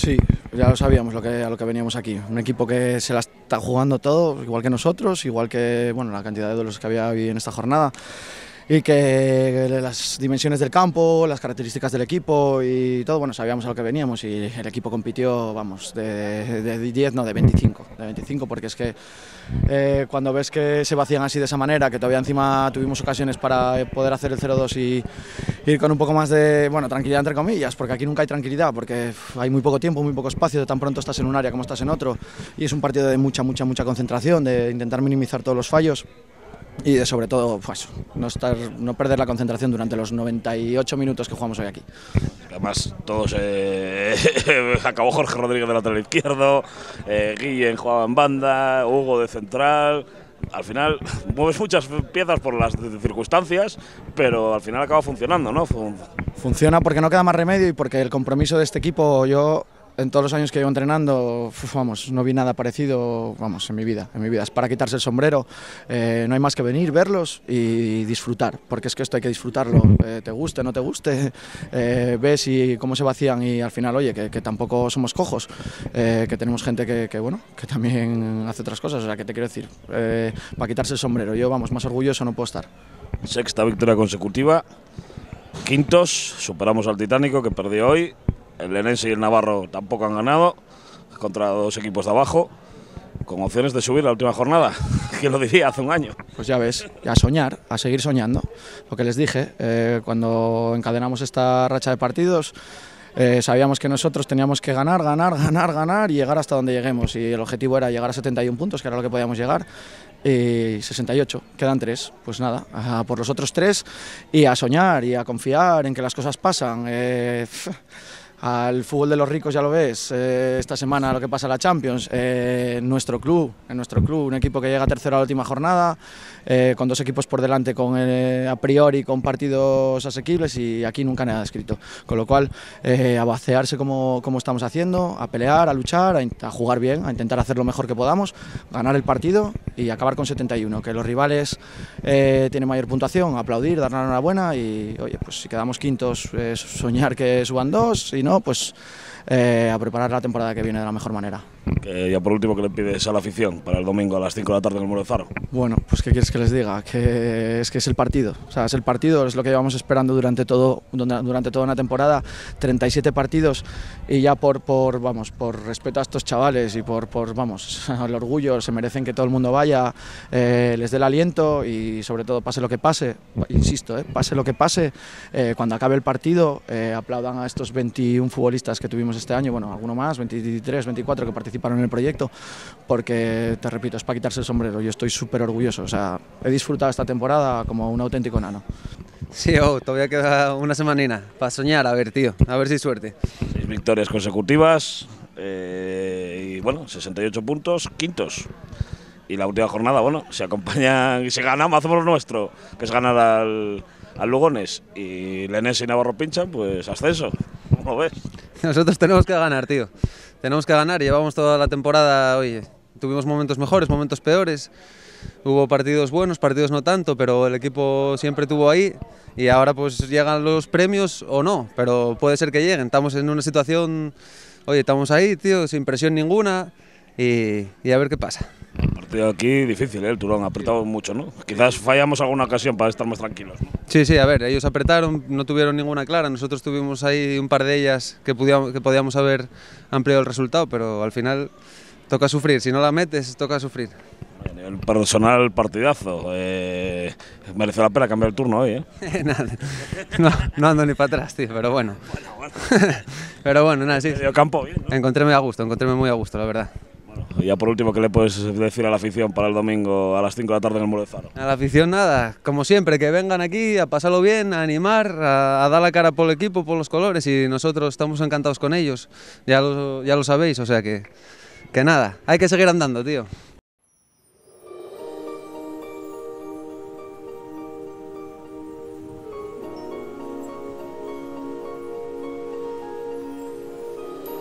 Sí, ya lo sabíamos a lo que veníamos aquí. Un equipo que se la está jugando todo, igual que nosotros, igual que bueno, la cantidad de duelos que había hoy en esta jornada. Y que las dimensiones del campo, las características del equipo y todo, bueno, sabíamos a lo que veníamos y el equipo compitió, vamos, de 10, no, de 25, porque es que cuando ves que se vacían así de esa manera, que todavía encima tuvimos ocasiones para poder hacer el 0-2 y ir con un poco más de, bueno, tranquilidad entre comillas, porque aquí nunca hay tranquilidad, porque hay muy poco tiempo, muy poco espacio, de tan pronto estás en un área como estás en otro, y es un partido de mucha concentración, de intentar minimizar todos los fallos. Y de sobre todo pues, no perder la concentración durante los 98 minutos que jugamos hoy aquí. Además, todos acabó Jorge Rodríguez de lateral izquierdo, Guillén jugaba en banda, Hugo de central. Al final mueves muchas piezas por las circunstancias, pero al final acaba funcionando, ¿no? Funciona porque no queda más remedio y porque el compromiso de este equipo, yo en todos los años que llevo entrenando, vamos, no vi nada parecido, vamos, en mi vida. Es para quitarse el sombrero, no hay más que venir, verlos y disfrutar, porque es que esto hay que disfrutarlo, te guste, no te guste, ves y cómo se vacían y al final, oye, que tampoco somos cojos, que tenemos gente que bueno, que también hace otras cosas, o sea, que te quiero decir, para quitarse el sombrero, yo, vamos, más orgulloso no puedo estar. Sexta victoria consecutiva, quintos, superamos al Titánico que perdió hoy. El Lenense y el Navarro tampoco han ganado, contra dos equipos de abajo, con opciones de subir la última jornada. ¿Quién lo diría hace un año? Pues ya ves, a soñar, a seguir soñando. Lo que les dije, cuando encadenamos esta racha de partidos, sabíamos que nosotros teníamos que ganar y llegar hasta donde lleguemos. Y el objetivo era llegar a 71 puntos, que era lo que podíamos llegar. Y 68, quedan 3, pues nada, a por los otros 3 y a soñar y a confiar en que las cosas pasan. Al fútbol de los ricos ya lo ves, esta semana lo que pasa en la Champions, en nuestro club, un equipo que llega tercero a la última jornada, con dos equipos por delante a priori con partidos asequibles y aquí nunca nada escrito, con lo cual a vaciarse como estamos haciendo, a pelear, a luchar, a jugar bien, a intentar hacer lo mejor que podamos, ganar el partido y acabar con 71, que los rivales tienen mayor puntuación, aplaudir, dar la enhorabuena y oye, pues si quedamos quintos, soñar que suban 2 y no, pues a preparar la temporada que viene de la mejor manera. Que ya por último, ¿qué le pides a la afición para el domingo a las 5 de la tarde en el Muro de Faro? Bueno, pues ¿qué quieres que les diga? Que es el partido, o sea, es el partido, es lo que llevamos esperando durante toda una temporada, 37 partidos y ya por respeto a estos chavales y por el orgullo, se merecen que todo el mundo vaya, les dé el aliento y sobre todo pase lo que pase, insisto, pase lo que pase, cuando acabe el partido aplaudan a estos 21 futbolistas que tuvimos este año, bueno, alguno más, 23, 24 que participaron en el proyecto, porque te repito, es para quitarse el sombrero. Yo estoy súper orgulloso, o sea, he disfrutado esta temporada como un auténtico nano. Sí, todavía queda una semanina para soñar, a ver, tío, a ver si hay suerte. 6 victorias consecutivas y bueno, 68 puntos, quintos. Y la última jornada, bueno, se acompañan y se ganamos, hacemos lo nuestro, que es ganar al Lugones y Lenense y Navarro pinchan, pues ascenso. ¿Cómo lo ves? Nosotros tenemos que ganar, tío. Tenemos que ganar, llevamos toda la temporada, oye, tuvimos momentos mejores, momentos peores, hubo partidos buenos, partidos no tanto, pero el equipo siempre estuvo ahí y ahora pues llegan los premios o no, pero puede ser que lleguen, estamos en una situación, oye, estamos ahí, tío, sin presión ninguna y a ver qué pasa. El partido aquí difícil, el Turón, apretado mucho, ¿no? Quizás fallamos alguna ocasión para estar más tranquilos, ¿no? Sí, a ver, ellos apretaron, no tuvieron ninguna clara, nosotros tuvimos ahí un par de ellas que podíamos haber ampliado el resultado, pero al final toca sufrir, si no la metes, toca sufrir. El personal partidazo, merece la pena cambiar el turno hoy, ¿eh? no ando ni para atrás, tío, pero bueno. Pero bueno, nada, sí. Medio campo, bien, ¿no? Encontréme muy a gusto, la verdad. Y ya por último, ¿qué le puedes decir a la afición para el domingo a las 5 de la tarde en el Muro de Faro? A la afición nada, como siempre, que vengan aquí a pasarlo bien, a animar, a dar la cara por el equipo, por los colores y nosotros estamos encantados con ellos, ya lo sabéis, o sea que nada, hay que seguir andando, tío.